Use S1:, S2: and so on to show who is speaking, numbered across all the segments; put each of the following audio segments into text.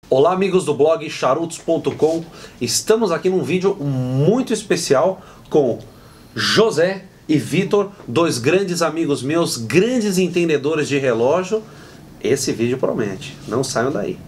S1: Olá amigos do blog charutos.com, estamos aqui num vídeo muito especial com José e Vitor, dois grandes amigos meus, grandes entendedores de relógio. Esse vídeo promete, não saiam daí.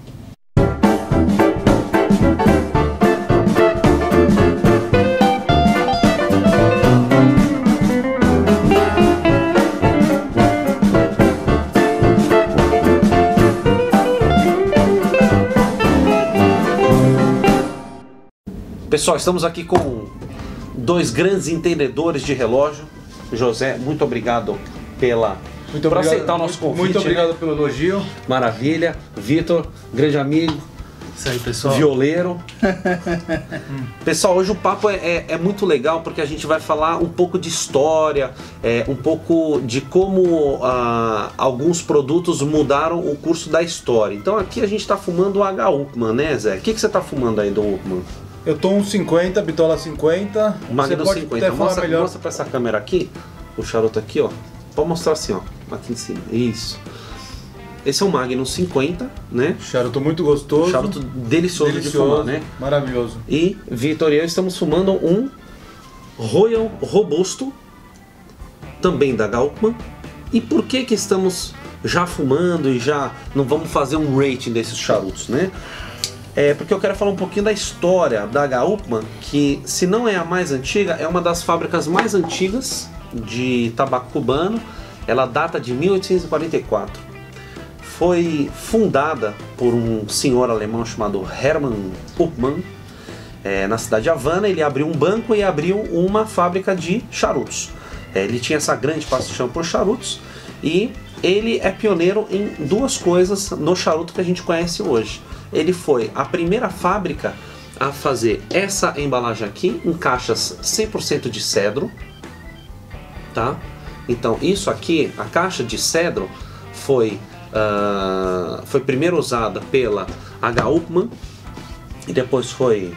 S1: Pessoal, estamos aqui com dois grandes entendedores de relógio. José, muito obrigado por aceitar o nosso convite.
S2: Muito obrigado pelo elogio.
S1: Maravilha. Vitor, grande amigo.
S2: Isso aí, pessoal.
S1: Violeiro. Pessoal, hoje o papo é muito legal porque a gente vai falar um pouco de história, um pouco de como alguns produtos mudaram o curso da história. Então aqui a gente está fumando o H. Upmann, né, Zé? O que você está fumando aí do Upmann?
S2: Eu tô um 50, bitola 50.
S1: Magnum
S2: Você pode
S1: 50.
S2: até falar melhor.
S1: Mostra pra essa câmera aqui, o charuto aqui, ó. Pode mostrar assim, ó, aqui em cima. Isso. Esse é um Magnum 50, né?
S2: Charuto muito gostoso.
S1: Charuto delicioso de fumar, né?
S2: Maravilhoso.
S1: E Vitor e eu estamos fumando um Royal Robusto, também da H. Upmann. E por que que estamos já fumando e já não vamos fazer um rating desses charutos, né? Porque eu quero falar um pouquinho da história da H. Upmann, que se não é a mais antiga, é uma das fábricas mais antigas de tabaco cubano. Ela data de 1844. Foi fundada por um senhor alemão chamado Hermann Upmann, na cidade de Havana. Ele abriu um banco e abriu uma fábrica de charutos. Ele tinha essa grande paixão por charutos e ele é pioneiro em duas coisas no charuto que a gente conhece hoje. Ele foi a primeira fábrica a fazer essa embalagem aqui em caixas 100% de cedro, tá? Então isso aqui, a caixa de cedro, foi primeiro usada pela H. Upmann e depois foi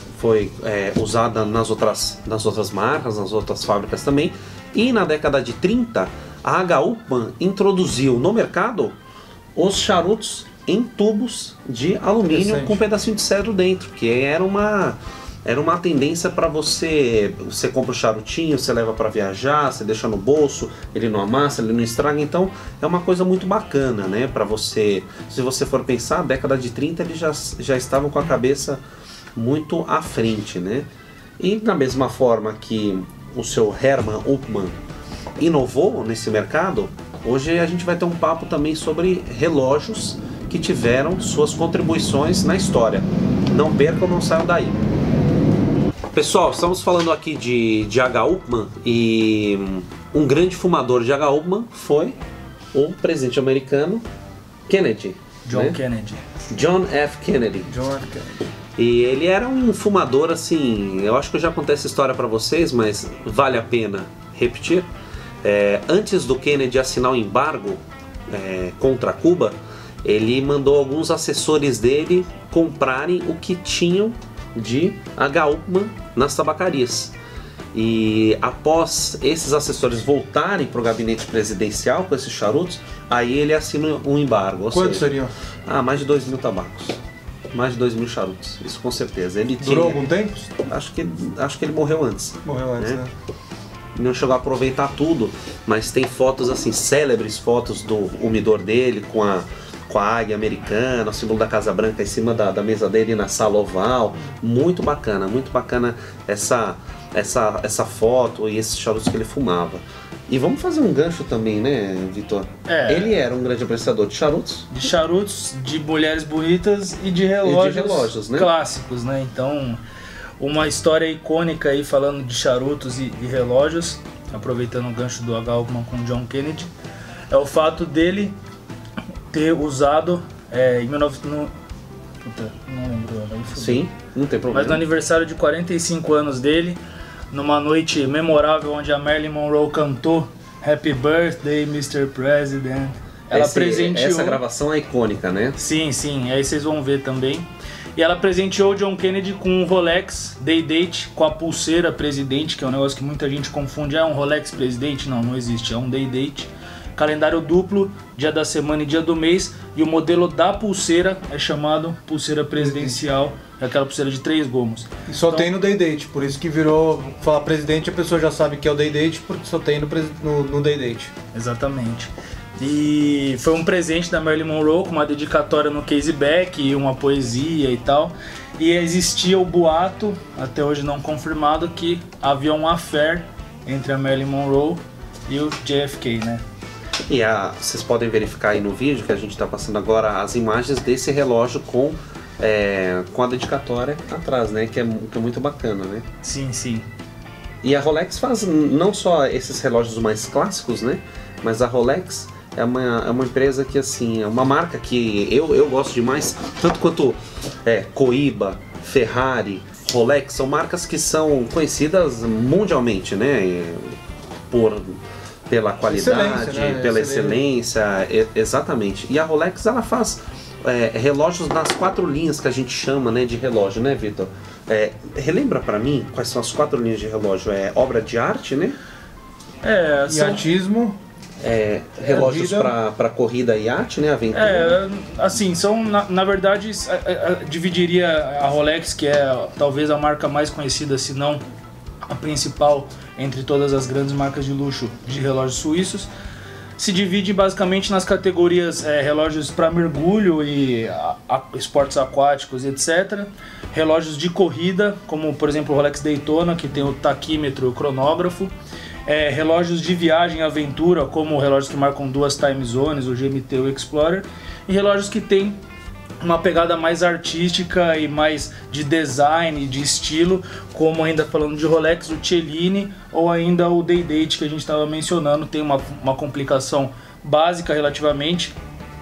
S1: usada nas outras marcas, nas outras fábricas também. E na década de 30, a H. Upmann introduziu no mercado os charutos em tubos de alumínio com um pedacinho de cedro dentro, que era uma tendência para você compra o charutinho, você leva para viajar, você deixa no bolso, ele não amassa, ele não estraga. Então é uma coisa muito bacana, né, para você. Se você for pensar, década de 30 eles já estavam com a cabeça muito à frente, né? E da mesma forma que o seu Hermann Upmann inovou nesse mercado, hoje a gente vai ter um papo também sobre relógios que tiveram suas contribuições na história. Não percam, não saiam daí. Pessoal, estamos falando aqui de H. Upmann e um grande fumador de H. Upmann foi o presidente americano Kennedy.
S2: John Kennedy.
S1: John F. Kennedy.
S2: John F. Kennedy.
S1: E ele era um fumador assim, eu acho que eu já contei essa história para vocês, mas vale a pena repetir. Antes do Kennedy assinar o embargo contra Cuba, ele mandou alguns assessores dele comprarem o que tinham de H. Upmann nas tabacarias. E após esses assessores voltarem para o gabinete presidencial com esses charutos, aí ele assina um embargo.
S2: Quantos seriam?
S1: Mais de 2.000 tabacos. Mais de 2.000 charutos, isso com certeza. Ele
S2: durou algum tempo?
S1: Acho que ele morreu antes.
S2: Morreu antes, né?
S1: Não chegou a aproveitar tudo, mas tem fotos assim, célebres fotos do umidor dele com a águia americana, o símbolo da Casa Branca em cima da mesa dele na sala oval. Muito bacana essa foto e esses charutos que ele fumava. E vamos fazer um gancho também, né, Vitor? Ele era um grande apreciador de charutos.
S3: De charutos, de mulheres bonitas e de relógios,
S1: né?
S3: Clássicos, né? Então, uma história icônica aí falando de charutos e relógios, aproveitando o gancho do H. Upmann com John Kennedy, é o fato dele ter usado em 19... não lembro.
S1: Sim, não tem problema.
S3: Mas no aniversário de 45 anos dele, numa noite memorável onde a Marilyn Monroe cantou Happy Birthday, Mr. President. Ela presenteou...
S1: Essa gravação é icônica, né?
S3: Sim, aí vocês vão ver também. E ela presenteou o John Kennedy com um Rolex Day-Date com a pulseira presidente, que é um negócio que muita gente confunde. Um Rolex presidente? Não existe, é um Day-Date calendário duplo, dia da semana e dia do mês, e o modelo da pulseira é chamado pulseira presidencial, é aquela pulseira de 3 gomos.
S2: E só tem no Day Date, por isso que virou, falar presidente, a pessoa já sabe que é o Day Date, porque só tem no Day Date.
S3: Exatamente. E foi um presente da Marilyn Monroe com uma dedicatória no Casey Beck e uma poesia e tal. E existia o boato, até hoje não confirmado, que havia um affair entre a Marilyn Monroe e o JFK, né?
S1: E vocês podem verificar aí no vídeo que a gente está passando agora as imagens desse relógio com a dedicatória atrás, né? Que é muito bacana, né?
S3: Sim, sim.
S1: E a Rolex faz não só esses relógios mais clássicos, né? Mas a Rolex é uma empresa que, assim, é uma marca que eu gosto demais, tanto quanto Coiba, Ferrari, Rolex, são marcas que são conhecidas mundialmente, né? Pela qualidade,
S2: né?
S1: pela excelência, exatamente. E a Rolex, ela faz relógios nas 4 linhas que a gente chama, né, de relógio, né, Vitor? Relembra pra mim quais são as 4 linhas de relógio? É obra de arte, né?
S2: Iatismo.
S1: Relógios para corrida e iate, né? Aventura.
S3: Assim, são, na verdade, dividiria a Rolex, que é talvez a marca mais conhecida, se não a principal entre todas as grandes marcas de luxo de relógios suíços. Se divide basicamente nas categorias relógios para mergulho e esportes aquáticos, etc. Relógios de corrida, como por exemplo o Rolex Daytona, que tem o taquímetro e o cronógrafo. Relógios de viagem e aventura, como relógios que marcam 2 time zones, o GMT e o Explorer. E relógios que tem uma pegada mais artística e mais de design, de estilo, como ainda falando de Rolex, o Cellini ou ainda o Day Date que a gente estava mencionando. Tem uma complicação básica relativamente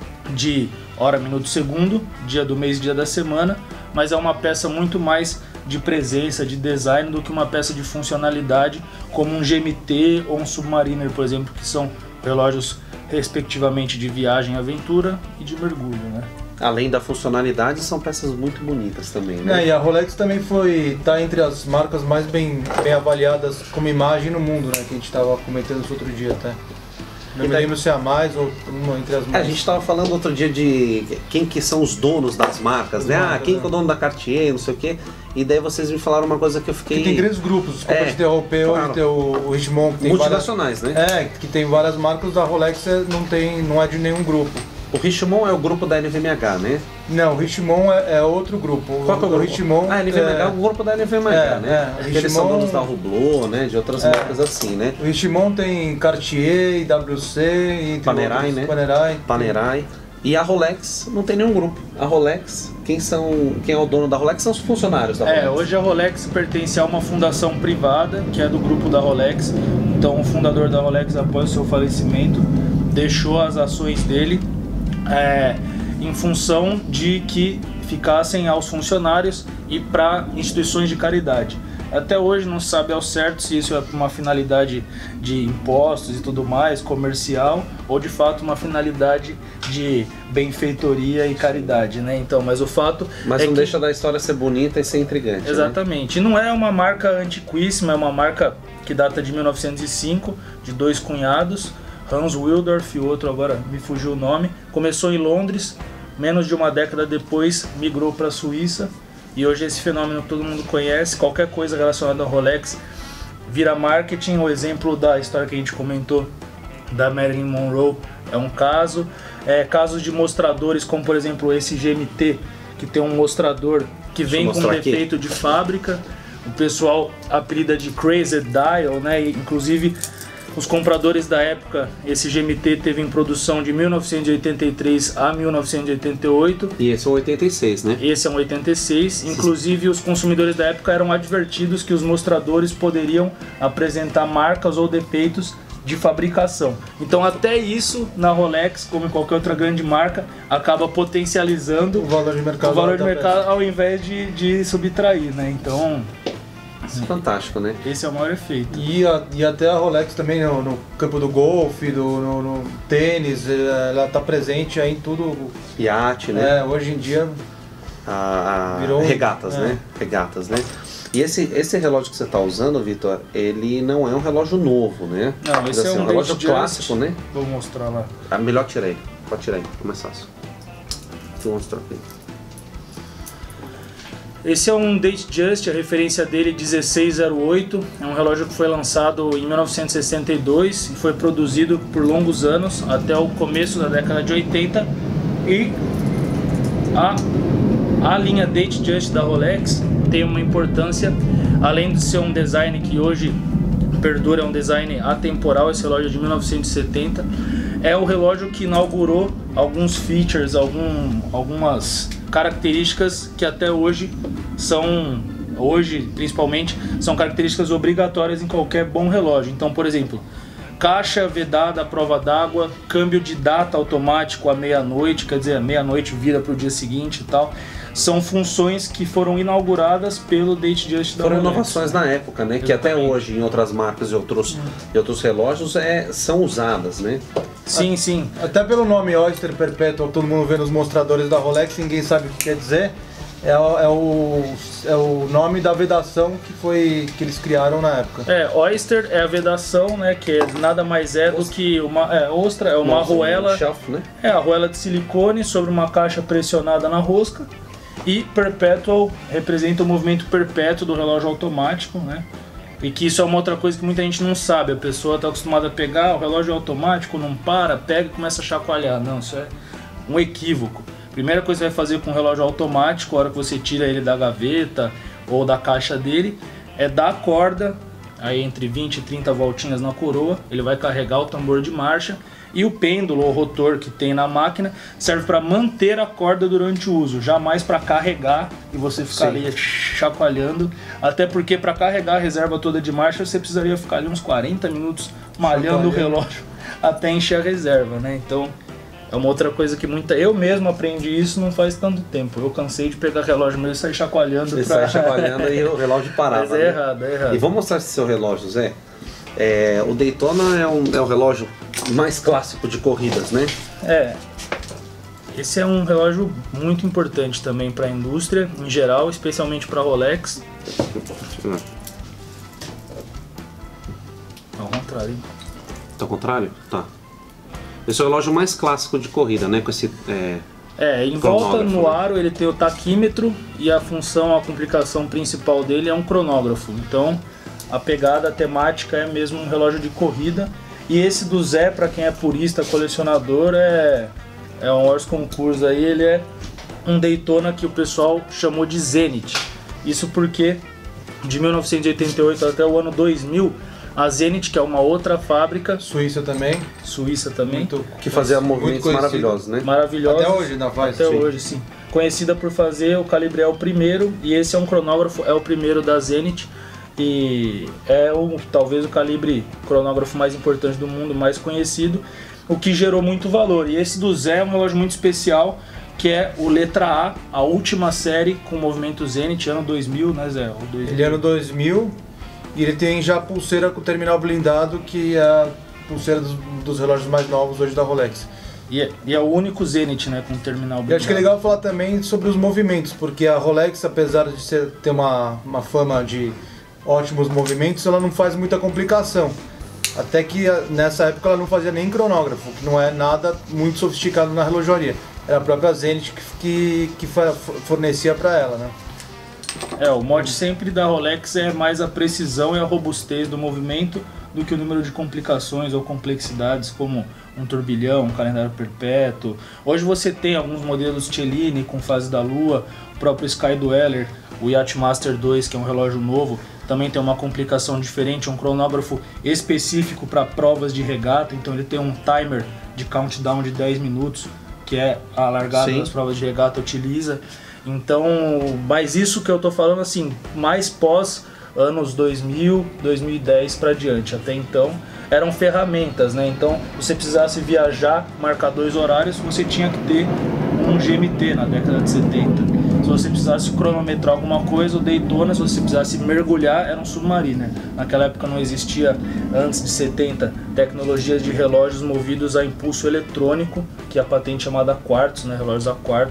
S3: de hora, minuto, segundo, dia do mês, dia da semana, mas é uma peça muito mais de presença, de design, do que uma peça de funcionalidade como um GMT ou um Submariner, por exemplo, que são relógios respectivamente de viagem, aventura e de mergulho, né?
S1: Além da funcionalidade, são peças muito bonitas também, né?
S2: E a Rolex também tá entre as marcas mais bem avaliadas como imagem no mundo, né? Que a gente estava comentando isso outro dia até. Não me lembro se é a mais ou uma entre as mais.
S1: A gente estava falando outro dia de quem que são os donos das marcas, né? Quem que é o dono da Cartier, não sei o quê. E daí vocês me falaram uma coisa que eu fiquei...
S2: Que tem grandes grupos, desculpa de interromper, claro. Tem o Richemont, que tem
S1: multinacionais, né?
S2: Que tem várias marcas, da Rolex não é de nenhum grupo.
S1: O Richemont é o grupo da LVMH, né?
S2: Não, o Richemont é outro grupo.
S1: Qual que é o grupo?
S2: Richemont
S1: a LVMH é o grupo da LVMH, né? Eles são donos da Hublot, né? De outras marcas assim, né?
S2: O Richemont tem Cartier, IWC,
S1: Panerai, né? Panerai. E a Rolex não tem nenhum grupo. A Rolex, quem é o dono da Rolex são os funcionários da Rolex.
S3: Hoje a Rolex pertence a uma fundação privada, que é do grupo da Rolex. Então o fundador da Rolex, após o seu falecimento, deixou as ações dele em função de que ficassem aos funcionários e para instituições de caridade. Até hoje não se sabe ao certo se isso é uma finalidade de impostos e tudo mais, comercial, ou de fato uma finalidade de benfeitoria e caridade, né? Então, mas o fato
S1: Mas não deixa da história ser bonita e ser intrigante.
S3: Exatamente.
S1: Né?
S3: E não é uma marca antiquíssima, é uma marca que data de 1905, de 2 cunhados, Hans Willdorf e o outro agora me fugiu o nome. Começou em Londres, menos de uma década depois migrou para a Suíça. E hoje esse fenômeno todo mundo conhece. Qualquer coisa relacionada ao Rolex vira marketing. O exemplo da história que a gente comentou da Marilyn Monroe é um caso. Casos de mostradores, como por exemplo esse GMT, que tem um mostrador que vem com defeito de fábrica. O pessoal apelida de Crazy Dial, né? E, inclusive os compradores da época, esse GMT teve em produção de 1983 a 1988.
S1: E esse é um 86, né?
S3: Esse é um 86. Inclusive, os consumidores da época eram advertidos que os mostradores poderiam apresentar marcas ou defeitos de fabricação. Então, até isso, na Rolex, como em qualquer outra grande marca, acaba potencializando
S2: o valor de mercado,
S3: ao invés de subtrair, né? Então...
S1: Fantástico, né?
S3: Esse é o maior efeito.
S2: E até a Rolex também no campo do golfe, no tênis, ela está presente aí em tudo.
S1: Iate, né?
S2: Hoje em dia... Virou
S1: regatas, né? Regatas, né? E esse relógio que você está usando, Vitor, ele não é um relógio novo, né?
S3: Não, esse é um
S1: relógio
S3: date
S1: clássico,
S3: just.
S1: né?
S3: Vou mostrar lá.
S1: Melhor tirar ele. Pode tirar ele, fica mais fácil. Vou mostrar aqui.
S3: Esse é um Date Just, a referência dele é 1608, é um relógio que foi lançado em 1962 e foi produzido por longos anos, até o começo da década de 80, e a linha Date Just da Rolex tem uma importância, além de ser um design que hoje perdura, é um design atemporal, esse relógio é de 1970, é o relógio que inaugurou alguns features, algumas características que até hoje principalmente, são características obrigatórias em qualquer bom relógio. Então, por exemplo, caixa vedada à prova d'água, câmbio de data automático à meia-noite, quer dizer, a meia-noite vira para o dia seguinte e tal. São funções que foram inauguradas pelo Date Just da
S1: Foram
S3: Rolex.
S1: inovações na época, né? Que até hoje em outras marcas e outros relógios são usadas, né?
S3: Sim, sim.
S2: Até pelo nome Oyster Perpetual, todo mundo vê nos mostradores da Rolex, ninguém sabe o que quer dizer. É o nome da vedação que eles criaram na época.
S3: Oyster é a vedação, né? Que nada mais é do que uma ostra, é uma arruela.
S1: Shelf, né?
S3: É a arruela de silicone sobre uma caixa pressionada na rosca. E Perpetual representa o movimento perpétuo do relógio automático, né? E que isso é uma outra coisa que muita gente não sabe. A pessoa está acostumada a pegar o relógio automático, não para, pega e começa a chacoalhar. Não, isso é um equívoco. Primeira coisa que você vai fazer com o relógio automático, a hora que você tira ele da gaveta ou da caixa dele, é dar a corda, aí entre 20 e 30 voltinhas na coroa, ele vai carregar o tambor de marcha, e o pêndulo ou rotor que tem na máquina serve para manter a corda durante o uso, jamais para carregar e você ficar ali chacoalhando, até porque para carregar a reserva toda de marcha você precisaria ficar ali uns 40 minutos malhando o relógio até encher a reserva, né? Então é uma outra coisa que eu mesmo aprendi isso não faz tanto tempo. Eu cansei de pegar relógio mesmo e sair chacoalhando.
S1: Você sai chacoalhando e o relógio parava.
S3: Mas é errado, é errado.
S1: E vou mostrar esse seu relógio, Zé. O Daytona é o relógio mais clássico de corridas, né?
S3: Esse é um relógio muito importante também para a indústria em geral, especialmente para a Rolex. Ao contrário.
S1: Tá ao contrário? Tá. Esse é o relógio mais clássico de corrida, né? Com esse
S3: em volta no aro ele tem o taquímetro e a complicação principal dele é um cronógrafo. Então a pegada temática é mesmo um relógio de corrida. E esse do Zé, para quem é purista, colecionador, é um Horse Concurso aí, ele é um Daytona que o pessoal chamou de Zenith. Isso porque de 1988 até o ano 2000, a Zenith, que é uma outra fábrica...
S2: Suíça também.
S1: Que fazia movimentos maravilhosos, né?
S3: Maravilhosos.
S2: Até hoje, na Vice.
S3: Até hoje, sim. Conhecida por fazer o calibre o primeiro, e esse é um cronógrafo, é o primeiro da Zenith. E é talvez o calibre cronógrafo mais importante do mundo, mais conhecido, o que gerou muito valor. E esse do Zé é um relógio muito especial, que é o letra A última série com movimento Zenith, ano 2000, né, Zé?
S2: Ele é ano 2000 e ele tem já pulseira com terminal blindado, que é a pulseira dos relógios mais novos hoje da Rolex.
S3: E é o único Zenith, né, com terminal blindado.
S2: Eu acho que é legal falar também sobre os movimentos, porque a Rolex, apesar de ter uma fama de ótimos movimentos, ela não faz muita complicação. Até que nessa época ela não fazia nem cronógrafo, que não é nada muito sofisticado na relojoaria. Era a própria Zenith que fornecia para ela, né?
S3: O mote sempre da Rolex é mais a precisão e a robustez do movimento do que o número de complicações ou complexidades, como um turbilhão, um calendário perpétuo. Hoje você tem alguns modelos Cellini com fase da lua, o próprio Sky Dweller, o Yachtmaster 2, que é um relógio novo, também tem uma complicação diferente, um cronógrafo específico para provas de regata, então ele tem um timer de countdown de 10 minutos, que é a largada das provas de regata utiliza. Então, mas isso que eu tô falando assim, mais pós anos 2000, 2010 para diante. Até então eram ferramentas, né? Então, se você precisasse viajar, marcar 2 horários, você tinha que ter um GMT na década de 70. Se você precisasse cronometrar alguma coisa, o Daytona, se você precisasse mergulhar, era um Submariner. Naquela época não existia, antes de 70, tecnologias de relógios movidos a impulso eletrônico, que é a patente chamada Quartz, né? Relógios a quartzo.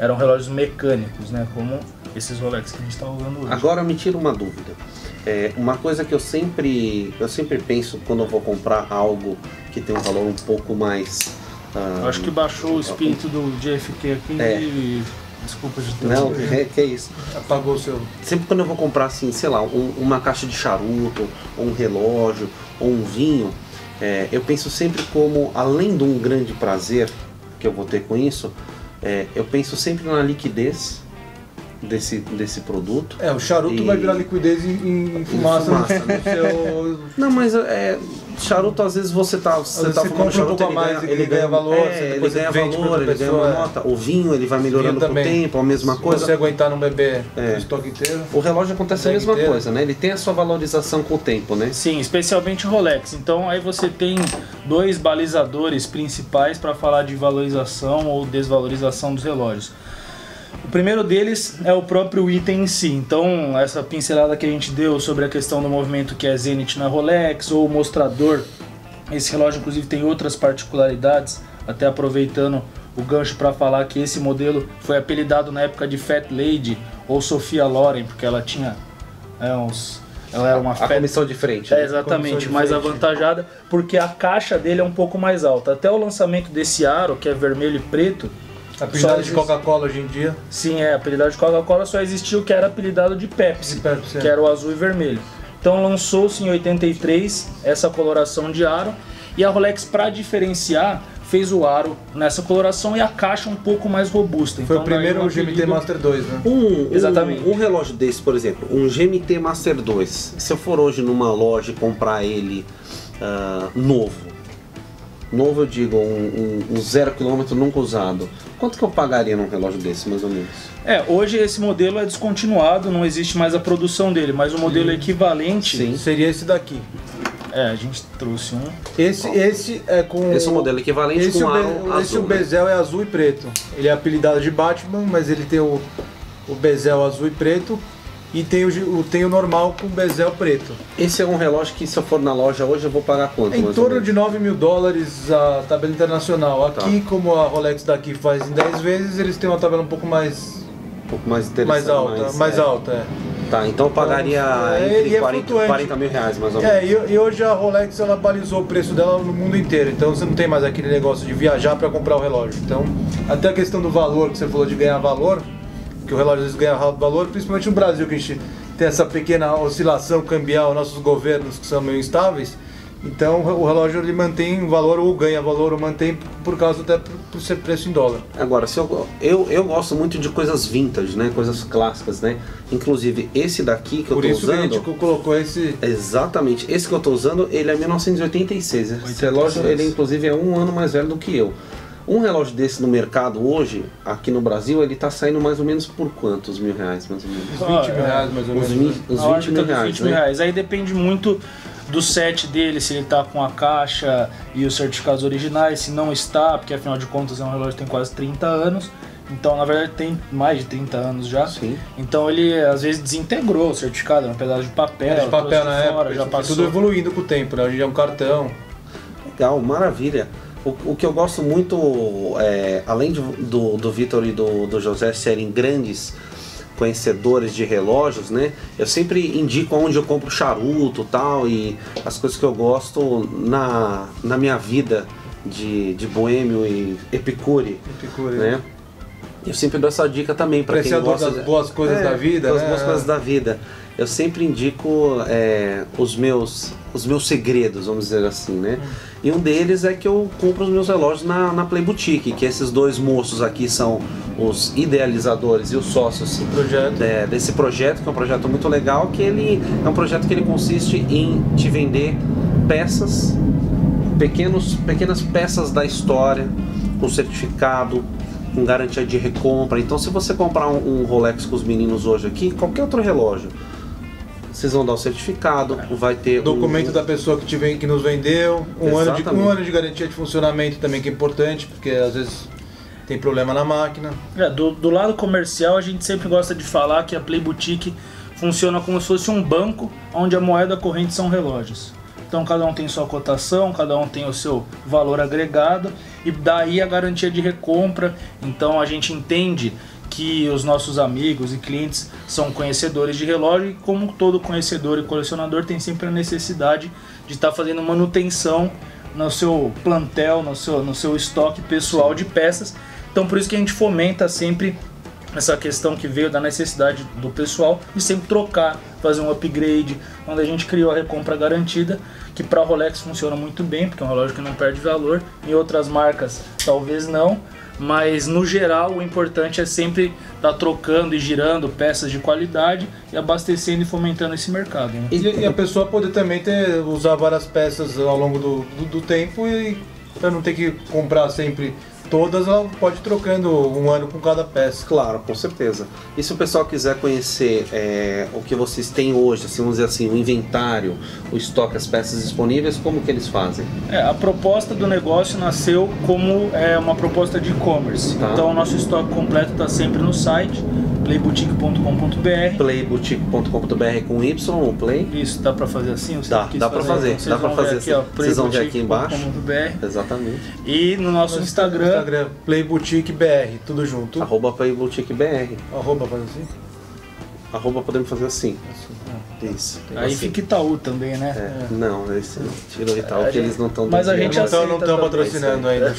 S3: eram relógios mecânicos, né? Como esses Rolex que a gente está usando hoje.
S1: Agora me tira uma dúvida. Uma coisa que eu sempre penso quando eu vou comprar algo que tem um valor um pouco mais...
S3: Eu acho que baixou o espírito do JFK aqui e... Desculpa de ter...
S1: Não, que é isso.
S2: Apagou o seu...
S1: Sempre quando eu vou comprar, assim, sei lá, uma caixa de charuto, ou um relógio, ou um vinho, eu penso sempre como, além de um grande prazer que eu vou ter com isso, eu penso sempre na liquidez desse produto.
S2: O charuto vai virar liquidez em fumaça no seu...
S1: Não, mas charuto, às vezes você tá fumando charuto, ele ganha valor, ele ganha uma nota. O vinho, ele vai melhorando com o tempo, a mesma coisa.
S2: Se você aguentar não beber o estoque inteiro.
S1: O relógio acontece a mesma coisa, né? Ele tem a sua valorização com o tempo, né?
S3: Sim, especialmente Rolex. Então aí você tem dois balizadores principais para falar de valorização ou desvalorização dos relógios. O primeiro deles é o próprio item em si. Então, essa pincelada que a gente deu sobre a questão do movimento que é Zenith na Rolex, ou o mostrador. Esse relógio, inclusive, tem outras particularidades, até aproveitando o gancho para falar que esse modelo foi apelidado na época de Fat Lady, ou Sophia Loren, porque ela tinha ela era uma
S1: comissão de frente. Né?
S3: Exatamente, mais avantajada, porque a caixa dele é um pouco mais alta. Até o lançamento desse aro, que é vermelho e preto,
S2: apelidado de Coca-Cola hoje em dia.
S3: Sim, apelidado de Coca-Cola, só existiu o que era apelidado de Pepsi, que era o azul e vermelho. Então lançou-se em 83 essa coloração de aro, e a Rolex, para diferenciar, fez o aro nessa coloração e a caixa um pouco mais robusta.
S2: Foi
S3: então,
S2: o primeiro GMT Master 2, né?
S3: Exatamente.
S1: Um relógio desse, por exemplo, um GMT Master 2, se eu for hoje numa loja e comprar ele novo eu digo, um 0 km nunca usado, quanto que eu pagaria num relógio desse, mais ou menos?
S3: Hoje esse modelo é descontinuado, não existe mais a produção dele, mas o modelo equivalente
S2: seria esse daqui.
S3: A gente trouxe um.
S2: Esse é com...
S1: Esse é o modelo equivalente com aro azul.
S2: Esse o bezel é azul e preto. Ele é apelidado de Batman, mas ele tem o bezel azul e preto. E tem o normal com bezel preto.
S1: Esse é um relógio que, se eu for na loja hoje, eu vou pagar quanto?
S2: Em torno de $9 mil a tabela internacional. Aqui, como a Rolex daqui faz em 10 vezes, eles têm uma tabela um pouco mais
S1: interessante.
S2: Mais alta.
S1: Tá, então eu pagaria entre 40 mil reais, mais ou menos.
S2: E hoje a Rolex, ela balizou o preço dela no mundo inteiro. Então você não tem mais aquele negócio de viajar para comprar o relógio. Então, até a questão do valor, que você falou de ganhar valor, que o relógio às vezes ganha valor, principalmente no Brasil, que a gente tem essa pequena oscilação cambial, nossos governos que são meio instáveis. Então o relógio ele mantém valor ou ganha valor ou mantém por causa até por ser preço em dólar.
S1: Agora, eu gosto muito de coisas vintage, né? Coisas clássicas, né? Inclusive esse daqui que eu tô usando... Por isso
S2: que a gente colocou esse...
S1: Exatamente. Esse que eu tô usando, ele é 1986. Esse relógio, ele inclusive é um ano mais velho do que eu. Um relógio desse no mercado hoje, aqui no Brasil, ele tá saindo mais ou menos por quantos mil reais, mais ou menos?
S2: Uns 20 mil reais, mais ou menos.
S1: Uns 20 mil reais,
S3: 20 mil reais. Aí depende muito do set dele, se ele tá com a caixa e os certificados originais, se não está, porque afinal de contas é um relógio que tem quase 30 anos. Então, na verdade, tem mais de 30 anos já.
S1: Sim.
S3: Então, ele às vezes desintegrou o certificado, um pedaço de papel.
S2: De papel na época,
S3: já passou.
S2: Tudo evoluindo com o tempo, né? Hoje é um cartão.
S1: Legal, maravilha. O que eu gosto muito, além do Vitor e do José serem grandes conhecedores de relógios, né? Eu sempre indico onde eu compro charuto e tal, e as coisas que eu gosto na minha vida de boêmio e epicure, né? Eu sempre dou essa dica também para quem gosta
S2: das boas coisas da vida,
S1: das boas coisas da vida. Eu sempre indico os meus segredos, vamos dizer assim, né? E um deles é que eu compro os meus relógios na Play Boutique, que esses dois moços aqui são os idealizadores e os sócios desse projeto, que é um projeto muito legal, que ele é um projeto que ele consiste em te vender peças, pequenas peças da história, com certificado, com garantia de recompra. Então, se você comprar um Rolex com os meninos hoje aqui, qualquer outro relógio, vocês vão dar o certificado, vai ter
S2: documento da pessoa que nos vendeu, um ano de garantia de funcionamento também, que é importante, porque às vezes tem problema na máquina.
S3: Do lado comercial, a gente sempre gosta de falar que a Play Boutique funciona como se fosse um banco, onde a moeda corrente são relógios. Então cada um tem sua cotação, cada um tem o seu valor agregado, e daí a garantia de recompra. Então a gente entende que os nossos amigos e clientes são conhecedores de relógio e como todo conhecedor e colecionador tem sempre a necessidade de estar fazendo manutenção no seu plantel, no seu estoque pessoal de peças. Então por isso que a gente fomenta sempre essa questão que veio da necessidade do pessoal de sempre trocar, fazer um upgrade, onde a gente criou a recompra garantida, que para a Rolex funciona muito bem, porque é um relógio que não perde valor, em outras marcas talvez não, mas no geral o importante é sempre estar trocando e girando peças de qualidade e abastecendo e fomentando esse mercado, né?
S2: E a pessoa poder também usar várias peças ao longo do tempo e para não ter que comprar sempre todas, ela pode ir trocando um ano com cada peça.
S1: Claro, com certeza. E se o pessoal quiser conhecer o que vocês têm hoje, assim, vamos dizer assim, o inventário, o estoque, as peças disponíveis, como que eles fazem?
S3: A proposta do negócio nasceu como uma proposta de e-commerce.
S1: Tá.
S3: Então o nosso estoque completo está sempre no site playboutique.com.br.
S1: Playboutique.com.br com Y ou Play?
S3: Isso, dá pra fazer assim?
S1: Dá pra fazer.
S3: Então,
S1: Vocês vão ver aqui embaixo.
S3: playboutique.com.br.
S1: Exatamente.
S3: E no nosso Instagram
S2: Playboutique BR, tudo junto.
S1: @playboutique.br.
S2: Arroba, faz assim?
S1: Arroba podemos fazer assim. Isso.
S3: Aí
S1: assim.
S3: fica Itaú também, né?
S1: Não, esse tira o Itaú, porque eles não estão
S3: Mas a gente
S2: não estão patrocinando ainda.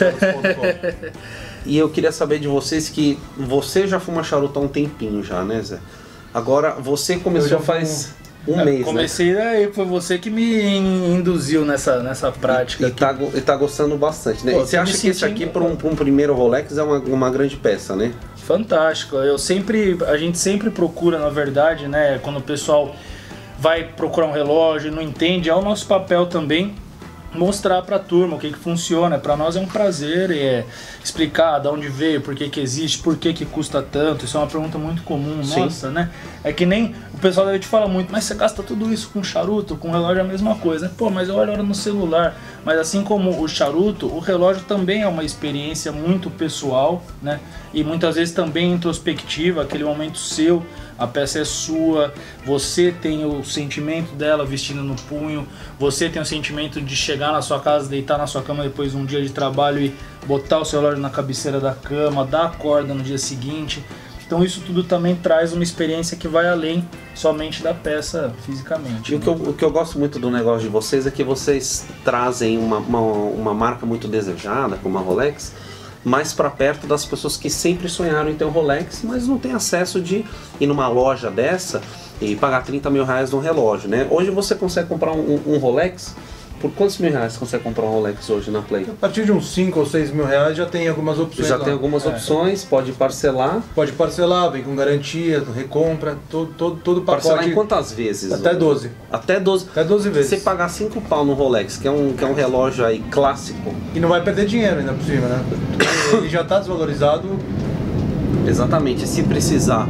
S1: E eu queria saber de vocês que você já fuma charuto há um tempinho já, né, Zé? Agora, você começou faz um mês,
S3: comecei,
S1: né?
S3: Foi você que me induziu nessa prática.
S1: E tá gostando bastante, né?
S3: Pô,
S1: e você acha que esse aqui, para um primeiro Rolex, é uma grande peça, né?
S3: Fantástico. A gente sempre procura, na verdade, né? Quando o pessoal vai procurar um relógio, não entende, é o nosso papel também mostrar para a turma o que funciona. Para nós é um prazer explicar de onde veio, por que existe, por que custa tanto. Isso é uma pergunta muito comum, nossa, né? É que nem o pessoal deve te falar muito, mas você gasta tudo isso com charuto, com relógio é a mesma coisa, né? Pô, mas eu olho a hora no celular. Mas assim como o charuto, o relógio também é uma experiência muito pessoal, né? E muitas vezes também introspectiva, aquele momento seu, a peça é sua, você tem o sentimento dela vestindo no punho, você tem o sentimento de chegar na sua casa, deitar na sua cama depois de um dia de trabalho e botar o seu relógio na cabeceira da cama, dar a corda no dia seguinte. Então isso tudo também traz uma experiência que vai além somente da peça fisicamente.
S1: E o que eu gosto muito do negócio de vocês é que vocês trazem uma marca muito desejada, como a Rolex, mais para perto das pessoas que sempre sonharam em ter um Rolex, mas não tem acesso de ir numa loja dessa e pagar 30 mil reais num relógio, né? Hoje você consegue comprar um Rolex. Por quantos mil reais você consegue comprar um Rolex hoje na Play?
S2: A partir de uns 5 ou 6 mil reais já tem algumas opções.
S1: Já tem algumas opções, pode parcelar.
S2: Pode parcelar, vem com garantia, recompra, todo o pacote.
S1: Parcelar em quantas vezes?
S2: Até 12.
S1: Até 12.
S2: Até 12 vezes.
S1: Se você pagar 5 pau no Rolex, que é um relógio aí clássico.
S2: E não vai perder dinheiro ainda por cima, né? Ele já está desvalorizado.
S1: Exatamente. Se precisar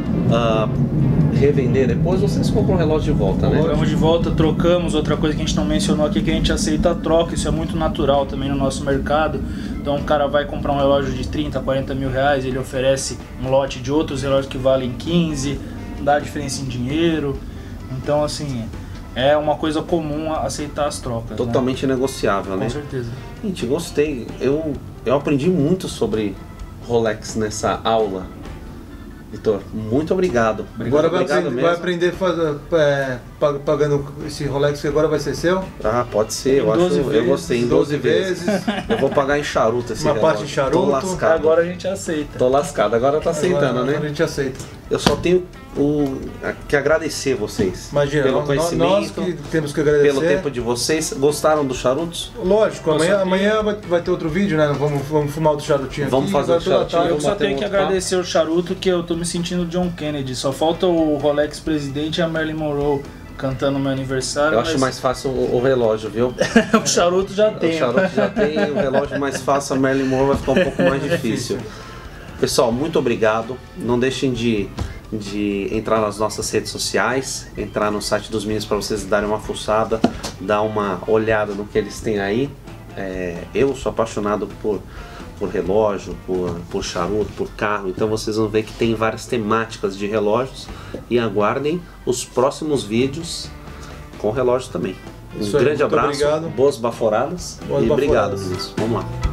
S1: revender depois, vocês compram o relógio de volta, né?
S3: Compramos de volta, trocamos. Outra coisa que a gente não mencionou aqui é que a gente aceita a troca. Isso é muito natural também no nosso mercado. Então o cara vai comprar um relógio de 30, 40 mil reais, ele oferece um lote de outros relógios que valem 15, dá diferença em dinheiro. Então assim, é uma coisa comum aceitar as trocas.
S1: Totalmente negociável, né?
S3: Com certeza.
S1: Gente, gostei. Eu aprendi muito sobre Rolex nessa aula. Vitor, muito obrigado.
S2: Agora vai aprender pagando esse Rolex que agora vai ser seu?
S1: Ah, pode ser. Eu gostei. Em 12 vezes. Eu vou pagar em charuto esse relógio.
S2: Parte em charuto.
S1: Tô lascado.
S3: Agora a gente aceita.
S1: Tô lascado. Agora tá aceitando, né?
S2: Agora a gente aceita.
S1: Eu só tenho que agradecer vocês.
S2: Imagina,
S1: pelo conhecimento,
S2: nós que temos que agradecer.
S1: Pelo tempo de vocês. Gostaram dos charutos?
S2: Lógico, amanhã vai ter outro vídeo, né? Vamos fumar outro charutinho
S1: aqui. Vamos fazer outro charutinho.
S3: Eu só tenho que agradecer o charuto, que eu tô me sentindo John Kennedy. Só falta o Rolex presidente e a Marilyn Monroe cantando no meu aniversário.
S1: Eu acho mais fácil o relógio, viu?
S3: O charuto já tem.
S1: O charuto já tem, o relógio mais fácil, a Marilyn Monroe vai ficar um pouco mais difícil. Pessoal, muito obrigado. Não deixem de entrar nas nossas redes sociais, entrar no site dos meninos para vocês darem uma fuçada, dar uma olhada no que eles têm aí. Eu sou apaixonado por relógio, por charuto, por carro, então vocês vão ver que tem várias temáticas de relógios e aguardem os próximos vídeos com relógio também. Um grande abraço, boas baforadas e obrigado, meninos. Vamos lá.